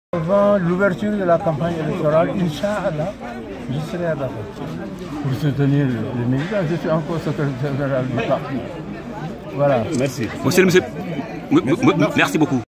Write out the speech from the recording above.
Avant l'ouverture de la campagne électorale, Inch'Allah, je serai à Dakar pour soutenir les militants. Je suis encore secrétaire général du parti. Voilà. Merci. Monsieur, merci beaucoup.